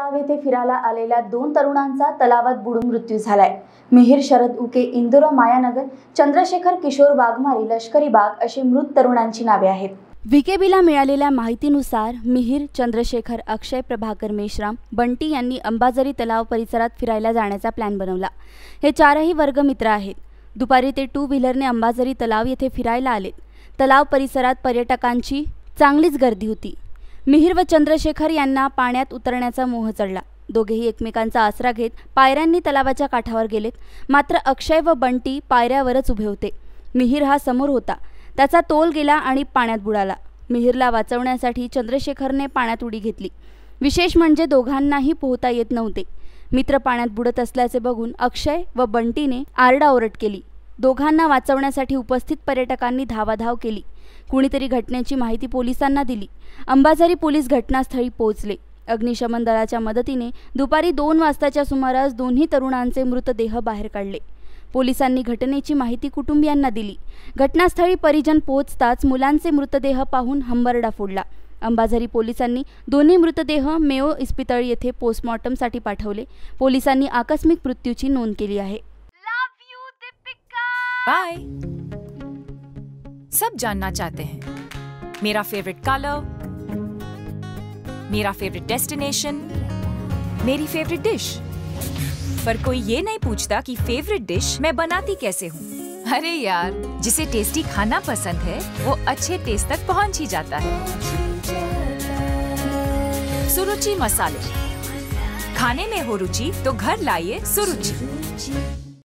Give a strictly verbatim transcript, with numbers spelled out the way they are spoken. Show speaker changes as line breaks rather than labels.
तलाव येथे फिरायला आलेल्या दोन तरुणांचा तलावात बुडून मृत्यू झालाय। मिहिर शरद उके, इंदोरा मायानगर, चंद्रशेखर किशोर वाघमारी, लष्करी बाग अशी मृत तरुणांची नावे आहेत। व्हीकेबीला मिळालेल्या माहितीनुसार मिहिर, चंद्रशेखर, अक्षय, प्रभाकर मेश्राम, बंटी यांनी अंबाझरी तलाव परिसरात फिरायला जाण्याचा प्लॅन बनवला। हे चारही वर्गमित्र आहेत। दुपारी ते टू व्हीलरने अंबाझरी तलाव येथे फिरायला आलेत। तलाव परिसरात पर्यटकांची चांगलीच गर्दी होती। मिहिर व चंद्रशेखर यांना पाण्यात उतरण्याचा मोह चढला। दोघेही एकमेकांचा आसरा घेत पायऱ्यांनी तलावाच्या काठावर गेलेत। मात्र अक्षय व बंटी पायऱ्यावरच उभे होते। मिहिर हा समोर होता, त्याचा तोल गेला आणि पाण्यात बुडाला। मिहिरला वाचवण्यासाठी चंद्रशेखरने पाण्यात उडी घेतली। विशेष म्हणजे दोघांनाही पोहता येत नव्हते। मित्र पाण्यात बुडत असल्याचे बघून अक्षय व बंटीने आरडाओरड केली। दोघांना वाचवण्यासाठी उपस्थित पर्यटकांनी धावाधाव केली। कुणीतरी घटनेची माहिती पोलिसांना दिली। अंबाझरी पोलीस घटनास्थळी पोहोचले। अग्निशमन दलाच्या मदतीने दुपारी दोन वाजताच्या सुमारास दोन्ही तरुणांचे मृतदेह बाहेर काढले। पोलिसांनी घटनेची माहिती कुटुंबियांना दिली। घटनास्थळी परिजन पोहोचताच मुलांचे मृतदेह पाहून हंबरडा फोडला। अंबाझरी पोलिसांनी दोन्ही मृतदेह मेयो इस्पितळ येथे पोस्टमॉर्टमसाठी पाठवले। पोलिसांनी आकस्मिक मृत्यूची नोंद केली आहे।
बाय। सब जानना चाहते हैं मेरा फेवरेट कलर, मेरा फेवरेट डेस्टिनेशन, मेरी फेवरेट डिश, पर कोई ये नहीं पूछता कि फेवरेट डिश मैं बनाती कैसे हूँ। अरे यार, जिसे टेस्टी खाना पसंद है वो अच्छे टेस्ट तक पहुँच ही जाता है। सुरुचि मसाले, खाने में हो रुचि तो घर लाइए सुरुचि।